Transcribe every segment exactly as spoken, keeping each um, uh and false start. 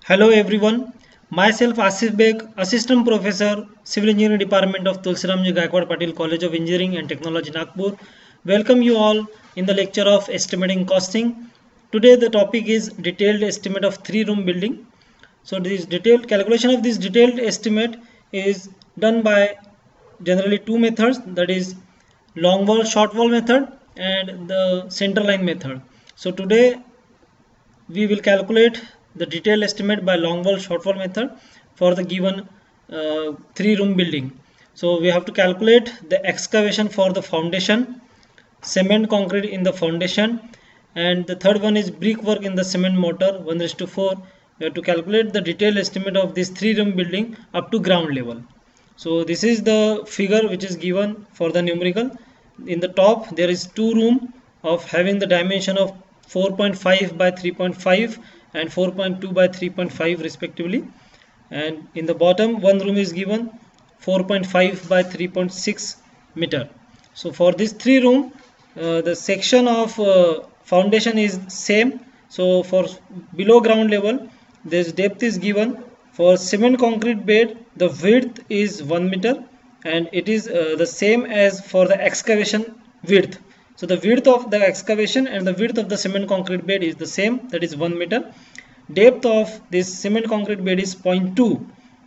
Hello everyone, myself Asif Beg, Assistant Professor, Civil Engineering Department of Tulsiramji Gaikwad Patil College of Engineering and Technology Nagpur. Welcome you all in the lecture of Estimating Costing. Today the topic is detailed estimate of three room building. So this detailed calculation of this detailed estimate is done by generally two methods, that is long wall short wall method and the center line method. So today we will calculate the detailed estimate by long wall short wall method for the given uh, three room building. So we have to calculate the excavation for the foundation, cement concrete in the foundation, and the third one is brickwork in the cement mortar one is to four. We have to calculate the detailed estimate of this three room building up to ground level. So this is the figure which is given for the numerical. In the top there is two room of having the dimension of four point five by three point five and four point two by three point five respectively, and in the bottom one room is given four point five by three point six meter. So for this three room uh, the section of uh, foundation is same. So for below ground level this depth is given. For cement concrete bed the width is one meter and it is uh, the same as for the excavation width. So the width of the excavation and the width of the cement concrete bed is the same, that is one meter. Depth of this cement concrete bed is zero point two.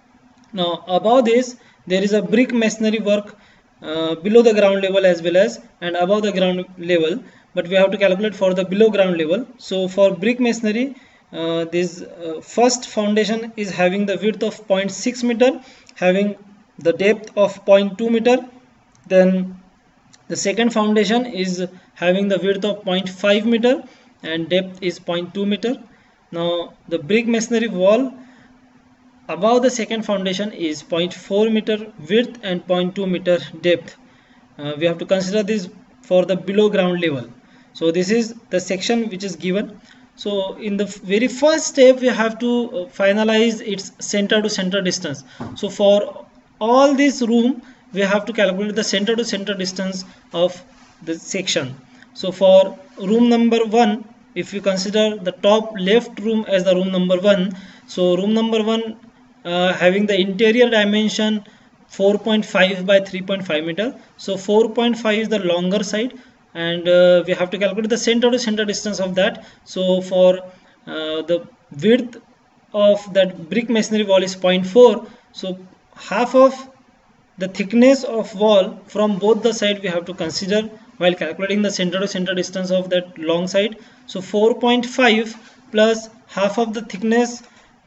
Now above this there is a brick masonry work uh, below the ground level as well as and above the ground level, but we have to calculate for the below ground level. So for brick masonry uh, this uh, first foundation is having the width of zero point six meter, having the depth of zero point two meter. Then the second foundation is having the width of zero point five meter and depth is zero point two meter. Now the brick masonry wall above the second foundation is zero point four meter width and zero point two meter depth. Uh, we have to consider this for the below ground level. So this is the section which is given. So in the very first step we have to finalize its center to center distance. So for all this room we have to calculate the center to center distance of the section. So for room number one, if you consider the top left room as the room number one, so room number one uh, having the interior dimension four point five by three point five meter. So four point five is the longer side and uh, we have to calculate the center to center distance of that. So for uh, the width of that brick masonry wall is zero point four. So half of the thickness of wall from both the side we have to consider while calculating the center to center distance of that long side. So four point five plus half of the thickness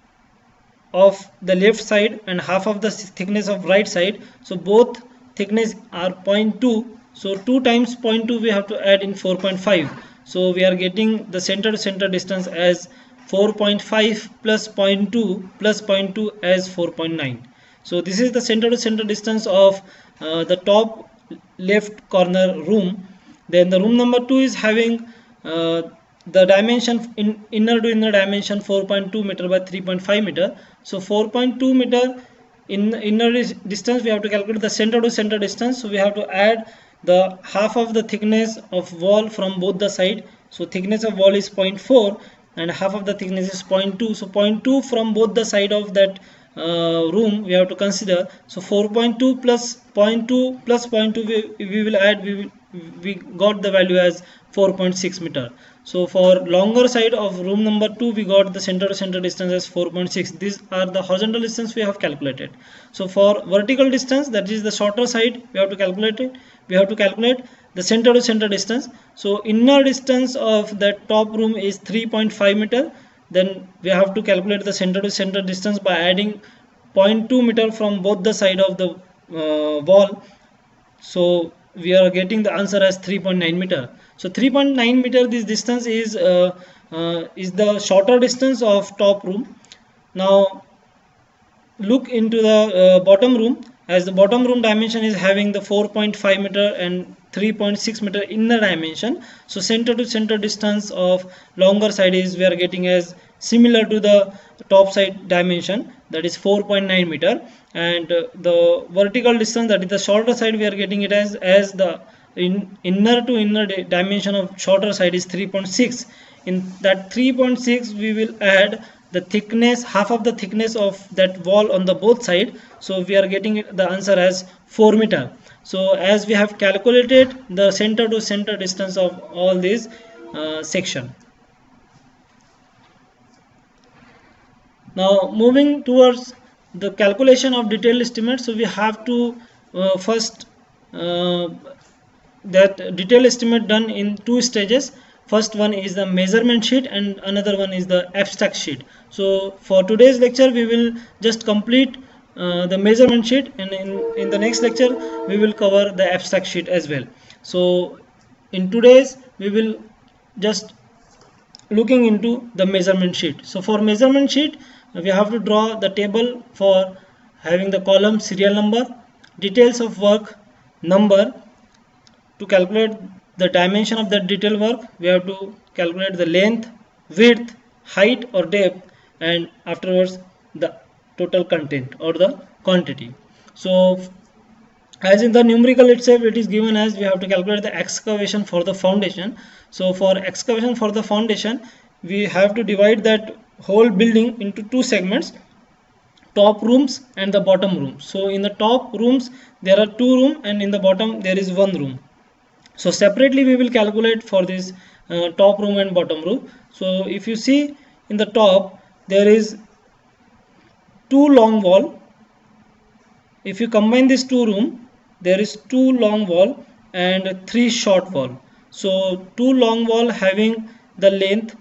of the left side and half of the thickness of right side. So both thickness are zero point two. So two times zero point two we have to add in four point five. So we are getting the center to center distance as four point five plus zero point two plus zero point two as four point nine. So this is the center to center distance of uh, the top left corner room. Then the room number two is having uh, the dimension in inner to inner dimension four point two meter by three point five meter. So four point two meter in inner distance we have to calculate the center to center distance. So we have to add the half of the thickness of wall from both the side. So thickness of wall is zero point four and half of the thickness is zero point two. So zero point two from both the side of that uh, room we have to consider. So four point two plus zero point two plus zero point two we, we will add, we will, we got the value as four point six meter. So for longer side of room number two we got the center to center distance as four point six. These are the horizontal distance we have calculated. So for vertical distance, that is the shorter side, we have to calculate it. We have to calculate the center to center distance. So inner distance of that top room is three point five meter. Then we have to calculate the center to center distance by adding zero point two meter from both the side of the uh, wall. So we are getting the answer as three point nine meter. So three point nine meter, this distance is uh, uh, is the shorter distance of top room. Now look into the uh, bottom room, as the bottom room dimension is having the four point five meter and three point six meter inner dimension. So center to center distance of longer side is we are getting as similar to the top side dimension, that is four point nine meter, and uh, the vertical distance, that is the shorter side, we are getting it as as the in inner to inner dimension of shorter side is three point six. In that three point six we will add the thickness, half of the thickness of that wall on the both side. So we are getting it, the answer as four meter. So as we have calculated the center to center distance of all these uh, section. Now moving towards the calculation of detailed estimate, so we have to uh, first uh, that detailed estimate done in two stages. First one is the measurement sheet and another one is the abstract sheet. So for today's lecture we will just complete uh, the measurement sheet, and in, in the next lecture we will cover the abstract sheet as well. So in today's we will just looking into the measurement sheet. So for measurement sheet we have to draw the table for having the column serial number, details of work, number. To calculate the dimension of that detail work, we have to calculate the length, width, height or depth, and afterwards the total content or the quantity. So as in the numerical itself, it is given as we have to calculate the excavation for the foundation. So for excavation for the foundation, we have to divide that whole building into two segments, top rooms and the bottom rooms. So in the top rooms there are two rooms and in the bottom there is one room. So separately we will calculate for this uh, top room and bottom room. So if you see in the top there is two long wall. If you combine these two room, there is two long wall and three short wall. So two long wall having the length,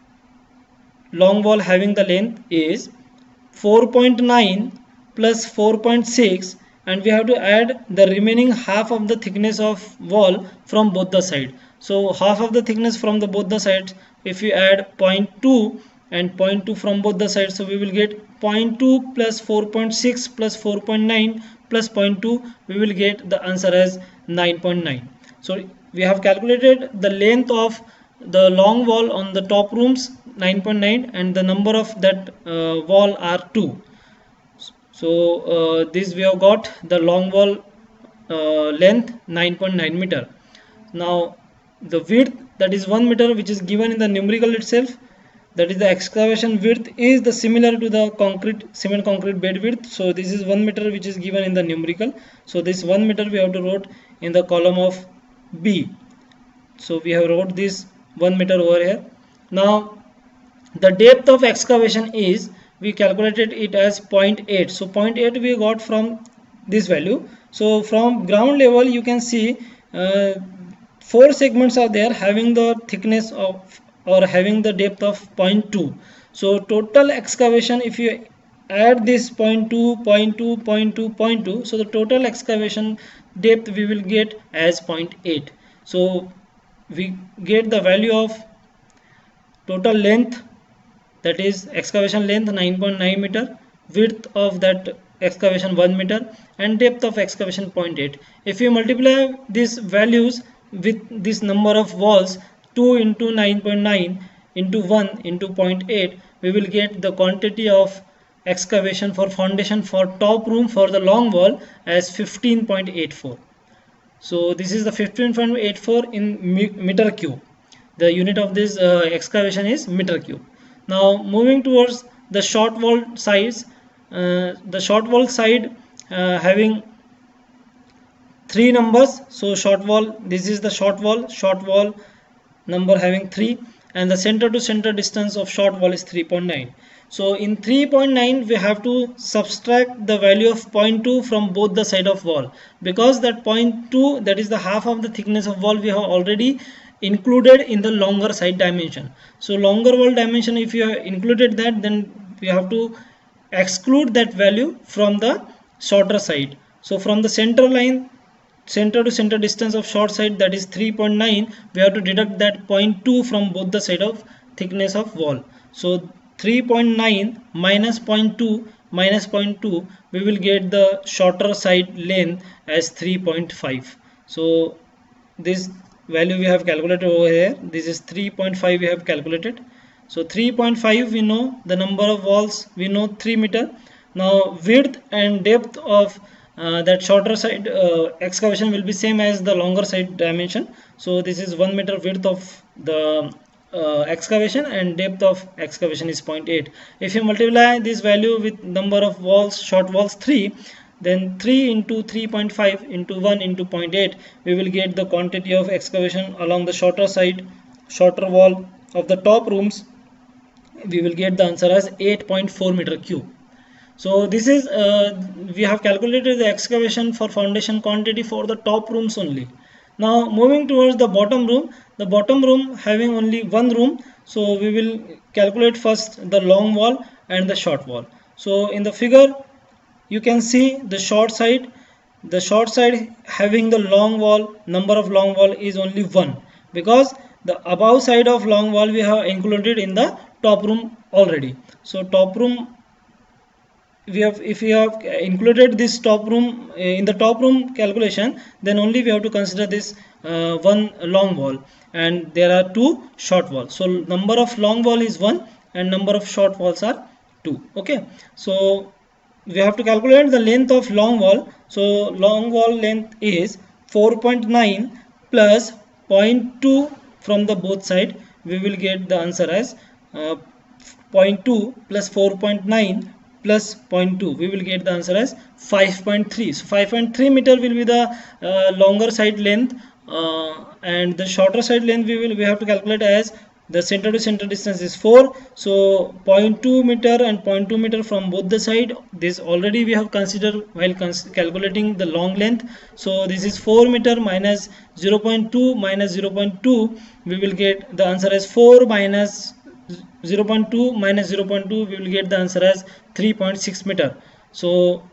long wall having the length is four point nine plus four point six, and we have to add the remaining half of the thickness of wall from both the sides. So half of the thickness from the both the sides, if you add zero point two and zero point two from both the sides, so we will get zero point two plus four point six plus four point nine plus zero point two, we will get the answer as nine point nine. So we have calculated the length of the long wall on the top rooms nine point nine and the number of that uh, wall are two. So uh, this we have got the long wall uh, length nine point nine meter. Now the width, that is one meter, which is given in the numerical itself, that is the excavation width is the similar to the concrete cement concrete bed width. So this is one meter which is given in the numerical. So this one meter we have to wrote in the column of B. So we have wrote this one meter over here. Now the depth of excavation is, we calculated it as zero point eight. So zero point eight we got from this value. So from ground level you can see uh, four segments are there having the thickness of or having the depth of zero point two. So total excavation, if you add this zero point two, zero point two, zero point two, zero point two, so the total excavation depth we will get as zero point eight. So we get the value of total length, that is excavation length nine point nine meter, width of that excavation one meter, and depth of excavation zero point eight. If you multiply these values with this number of walls, two into nine point nine into one into zero point eight, we will get the quantity of excavation for foundation for top room for the long wall as fifteen point eight four. So this is the fifteen point eight four in meter cube. The unit of this uh, excavation is meter cube. Now moving towards the short wall sides, uh, the short wall side uh, having three numbers. So short wall, this is the short wall, short wall number having three, and the center to center distance of short wall is three point nine. So in three point nine we have to subtract the value of zero point two from both the side of wall, because that zero point two, that is the half of the thickness of wall, we have already included in the longer side dimension. So longer wall dimension, if you have included that, then we have to exclude that value from the shorter side. So from the center line, center to center distance of short side, that is three point nine, we have to deduct that zero point two from both the side of thickness of wall. So three point nine minus zero point two minus zero point two, we will get the shorter side length as three point five. So this value we have calculated over here, this is three point five we have calculated. So three point five we know, the number of walls we know three meter. Now width and depth of uh, that shorter side uh, excavation will be same as the longer side dimension. So this is one meter width of the uh, excavation and depth of excavation is zero point eight. If you multiply this value with number of walls, short walls three, then three into three point five into one into zero point eight, we will get the quantity of excavation along the shorter side, shorter wall of the top rooms. We will get the answer as eight point four meter cube. So this is uh, we have calculated the excavation for foundation quantity for the top rooms only. Now moving towards the bottom room, the bottom room having only one room, so we will calculate first the long wall and the short wall. So in the figure you can see the short side, the short side having the long wall, number of long wall is only one, because the above side of long wall we have included in the top room already. So top room, we have, if we have included this top room uh, in the top room calculation, then only we have to consider this uh, one long wall, and there are two short walls. So number of long wall is one and number of short walls are two. Okay, so we have to calculate the length of long wall. So long wall length is four point nine plus zero point two from the both side. We will get the answer as uh, zero point two plus four point nine plus zero point two, we will get the answer as five point three. So five point three meter will be the uh, longer side length, uh, and the shorter side length we will we have to calculate as the center to center distance is four. So zero point two meter and zero point two meter from both the side, this already we have considered while cons calculating the long length. So this is four meter minus zero point two minus zero point two, we will get the answer as four minus zero point two minus zero point two, we will get the answer as three point six meter. So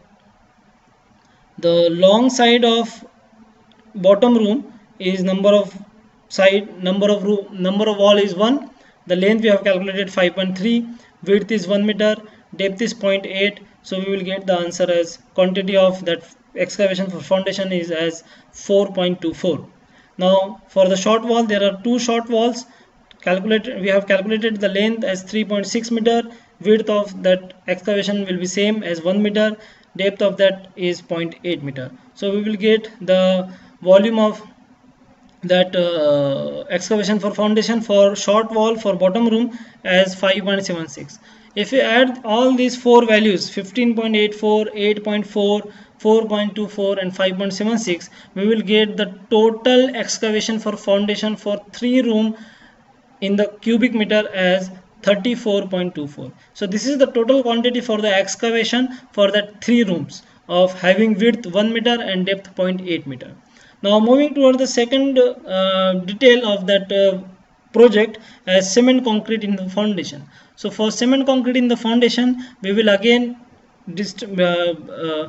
the long side of bottom room is number of side, number of room, number of wall is one, the length we have calculated five point three, width is one meter, depth is zero point eight. So we will get the answer as quantity of that excavation for foundation is as four point two four. Now for the short wall, there are two short walls. Calculated, we have calculated the length as three point six meter, width of that excavation will be same as one meter, depth of that is zero point eight meter. So we will get the volume of that uh, excavation for foundation for short wall for bottom room as five point seven six. If we add all these four values, fifteen point eight four, eight point four, four point two four and five point seven six, we will get the total excavation for foundation for three room in the cubic meter as thirty-four point two four. So this is the total quantity for the excavation for that three rooms of having width one meter and depth zero point eight meter. Now moving toward the second uh, detail of that uh, project as cement concrete in the foundation. So for cement concrete in the foundation, we will again dist uh, uh,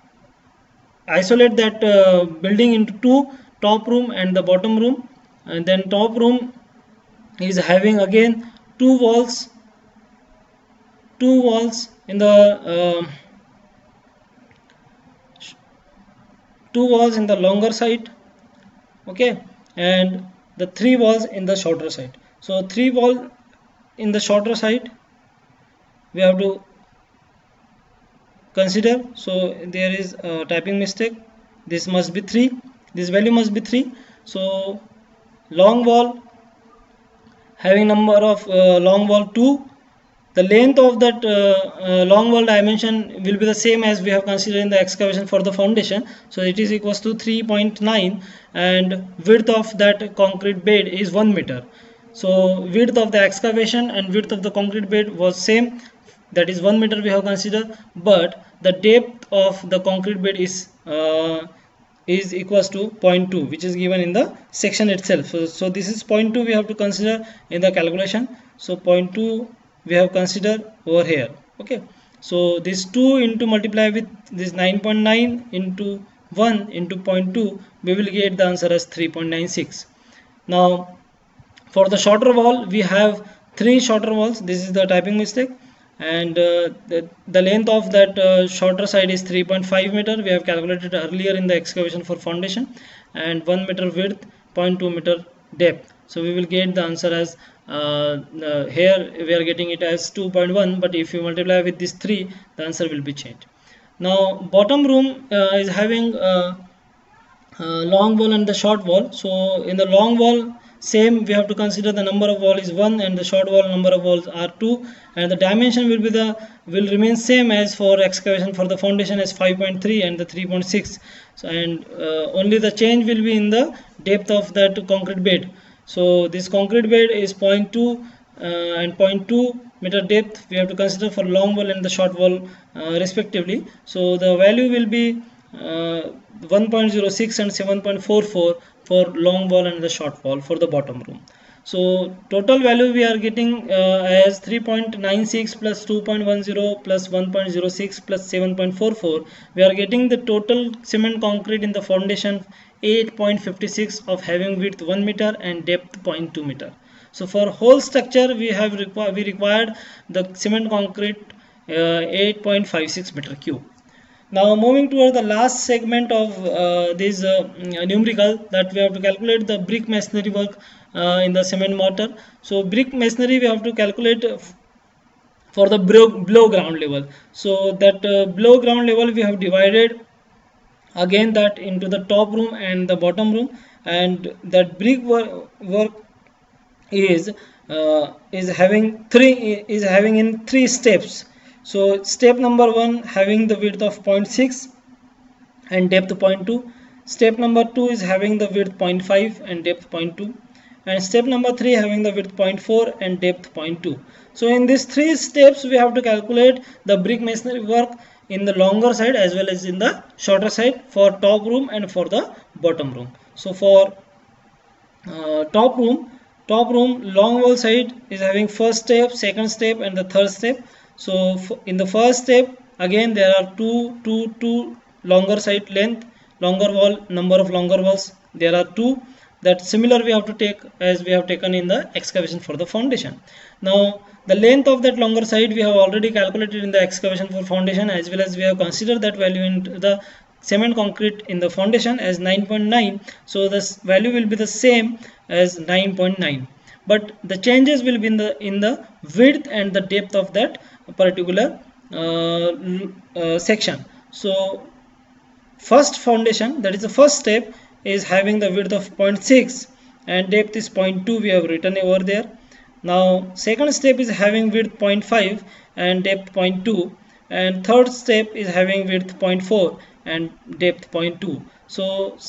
isolate that uh, building into two, top room and the bottom room, and then top room is having again two walls, two walls in the uh, two walls in the longer side, okay, and the three walls in the shorter side. So three wall in the shorter side we have to consider. So there is a typing mistake, this must be three, this value must be three. So long wall having number of uh, long wall two, the length of that uh, uh, long wall dimension will be the same as we have considered in the excavation for the foundation. So it is equals to three point nine, and width of that concrete bed is one meter. So width of the excavation and width of the concrete bed was same, that is one meter we have considered, but the depth of the concrete bed is uh, is equals to zero point two, which is given in the section itself. So, so this is zero point two we have to consider in the calculation. So zero point two we have considered over here. Okay, so this two into multiply with this nine point nine into one into zero point two, we will get the answer as three point nine six. Now for the shorter wall, we have three shorter walls. This is the typing mistake, and uh, the, the length of that uh, shorter side is three point five meter. We have calculated earlier in the excavation for foundation, and one meter width, zero point two meter depth. So we will get the answer as uh, uh, here we are getting it as two point one, but if you multiply with this three, the answer will be changed. Now bottom room uh, is having uh, uh, long wall and the short wall. So in the long wall same we have to consider the number of wall is one and the short wall number of walls are two, and the dimension will be the will remain same as for excavation for the foundation as five point three and the three point six. So and uh, only the change will be in the depth of that concrete bed. So this concrete bed is zero point two uh, and zero point two meter depth we have to consider for long wall and the short wall uh, respectively. So the value will be uh, one point zero six and seven point four four for long wall and the short wall for the bottom room. So total value we are getting uh, as three point nine six plus two point one zero plus one point zero six plus seven point four four. We are getting the total cement concrete in the foundation eight point five six of having width one meter and depth zero point two meter. So for whole structure we have required we required the cement concrete uh, eight point five six meter cube. Now moving toward the last segment of uh, this uh, numerical, that we have to calculate the brick masonry work uh, in the cement mortar. So brick masonry we have to calculate for the below ground level. So that uh, below ground level we have divided again that into the top room and the bottom room, and that brick work, work is uh, is having three is having in three steps. So step number one having the width of zero point six and depth zero point two. Step number two is having the width zero point five and depth zero point two. And step number three having the width zero point four and depth zero point two. So in these three steps we have to calculate the brick masonry work in the longer side as well as in the shorter side for top room and for the bottom room. So for uh, top room, top room long wall side is having first step, second step and the third step. So in the first step again there are two two two longer side length, longer wall, number of longer walls there are two. That similar we have to take as we have taken in the excavation for the foundation. Now the length of that longer side we have already calculated in the excavation for foundation, as well as we have considered that value in the cement concrete in the foundation as nine point nine. So this value will be the same as nine point nine, but the changes will be in the in the width and the depth of that particular uh, uh, section. So first foundation, that is the first step, is having the width of zero point six and depth is zero point two, we have written over there. Now second step is having width zero point five and depth zero point two, and third step is having width zero point four and depth zero point two. So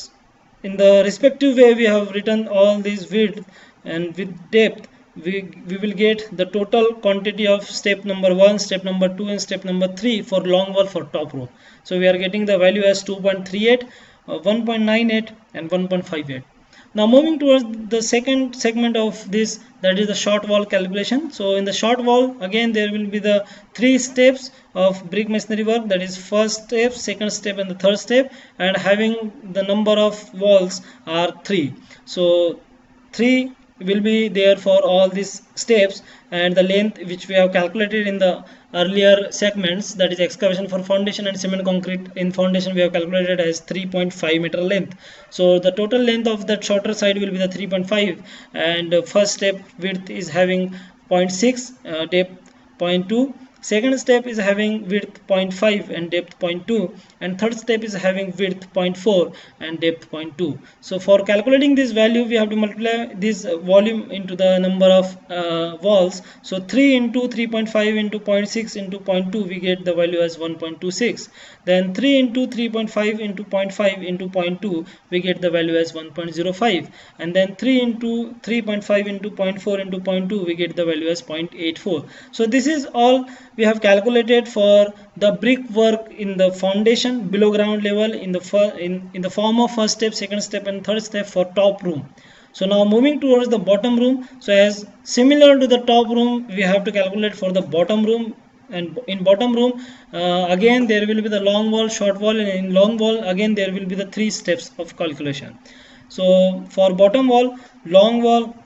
in the respective way we have written all these width and with depth, we, we will get the total quantity of step number one, step number two and step number three for long wall for top room. So we are getting the value as two point three eight, uh, one point nine eight and one point five eight. Now moving towards the second segment of this, that is the short wall calculation. So in the short wall again there will be the three steps of brick masonry work, that is first step, second step and the third step, and having the number of walls are three. So three will be there for all these steps, and the length which we have calculated in the earlier segments, that is excavation for foundation and cement concrete in foundation, we have calculated as three point five meter length. So the total length of that shorter side will be the three point five, and first step width is having zero point six, uh, depth zero point two. Second step is having width zero point five and depth zero point two, and third step is having width zero point four and depth zero point two. So for calculating this value we have to multiply this volume into the number of uh, walls. So three into three point five into zero point six into zero point two, we get the value as one point two six. Then three into three point five into zero point five into zero point two, we get the value as one point zero five. And then three into three point five into zero point four into zero point two, we get the value as zero point eight four. So this is all we have calculated for the brick work in the foundation below ground level in the in, in the form of first step, second step and third step for top room. So now moving towards the bottom room, so as similar to the top room we have to calculate for the bottom room. And in bottom room uh, again there will be the long wall, short wall, and in long wall again there will be the three steps of calculation. So for bottom wall, long wall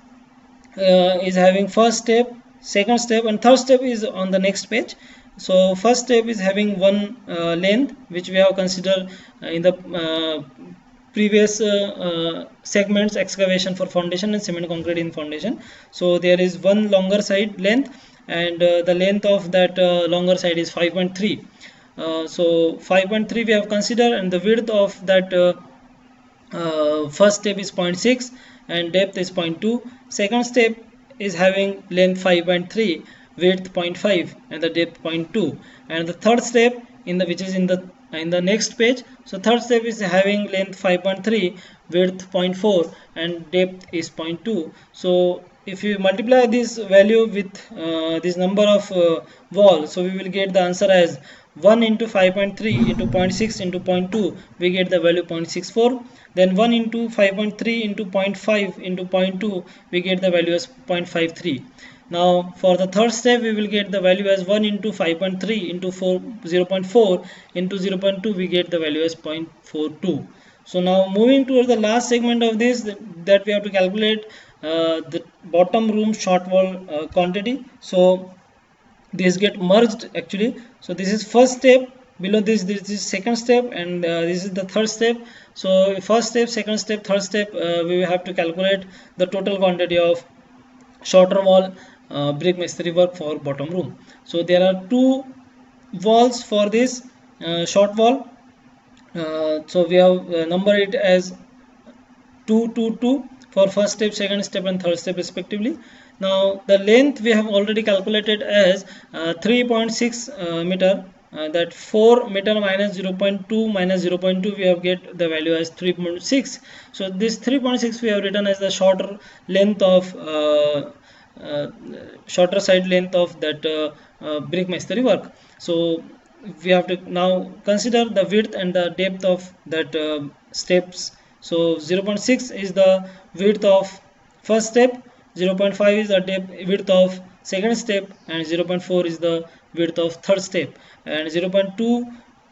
uh, is having first step, second step and third step is on the next page. So first step is having one uh, length which we have considered uh, in the uh, previous uh, uh, segments, excavation for foundation and cement concrete in foundation. So there is one longer side length, and uh, the length of that uh, longer side is five point three. Uh, so five point three we have considered, and the width of that uh, uh, first step is zero point six, and depth is zero point two. Second step is having length five point three, width zero point five, and the depth zero point two. And the third step in the which is in the in the next page. So third step is having length five point three, width zero point four, and depth is zero point two. So if you multiply this value with uh, this number of uh, walls, so we will get the answer as one into five point three into zero point six into zero point two, we get the value zero point six four. Then one into five point three into zero point five into zero point two, we get the value as zero point five three. Now for the third step, we will get the value as one into five point three into zero point four into zero point two, we get the value as zero point four two. So now moving towards the last segment of this, that we have to calculate uh, the bottom room short wall uh, quantity. So these get merged actually. So this is first step, below this this is second step, and uh, this is the third step. So first step, second step, third step, uh, we will have to calculate the total quantity of shorter wall uh, brick masonry work for bottom room. So there are two walls for this uh, short wall. Uh, so we have uh, number it as two two two for first step, second step, and third step respectively. Now the length we have already calculated as uh, three point six uh, meter. Uh, that four meter minus zero point two minus zero point two, we have get the value as three point six. So this three point six we have written as the shorter length of uh, uh, shorter side length of that uh, uh, brick masonry work. So we have to now consider the width and the depth of that uh, steps. So zero point six is the width of first step, zero point five is the depth width of second step, and zero point four is the width of third step, and zero point two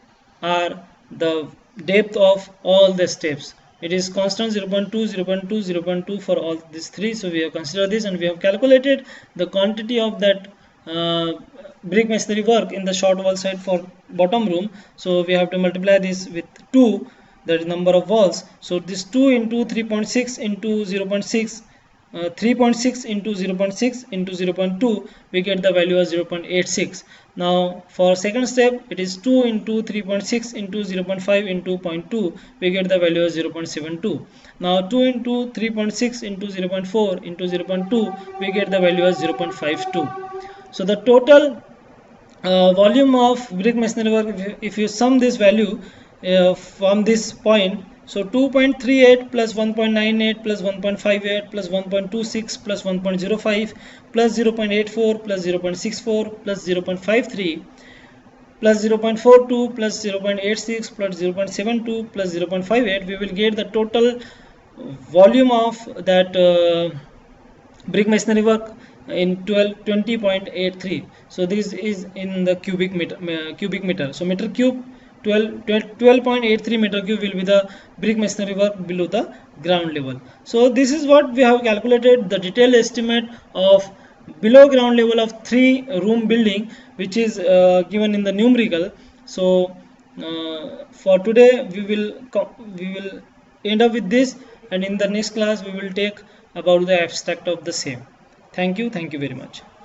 are the depth of all the steps. It is constant zero point two, zero point two, zero point two for all these three. So we have considered this, and we have calculated the quantity of that uh, brick masonry work in the short wall side for bottom room. So we have to multiply this with two, that is number of walls. So this two into three point six into zero point six, uh, three point six into zero point six into zero point two, we get the value as zero point eight six. Now for second step, it is two into three point six into zero point five into zero point two, we get the value as zero point seven two. Now two into three point six into zero point four into zero point two, we get the value as zero point five two. So the total uh, volume of brick masonry work, if you, if you sum this value uh, from this point, so two point three eight plus one point nine eight plus one point five eight plus one point two six plus one point zero five plus zero point eight four plus zero point six four plus zero point five three plus zero point four two plus zero point eight six plus zero point seven two plus zero point five eight, we will get the total volume of that uh, brick masonry work in twenty point eight three. So this is in the cubic meter, uh, cubic meter. So meter cube, twelve point eight three meter cube will be the brick masonry work below the ground level. So this is what we have calculated, the detailed estimate of below ground level of three room building, which is uh, given in the numerical. So uh, for today we will we will end up with this, and in the next class we will take about the abstract of the same. Thank you. Thank you very much.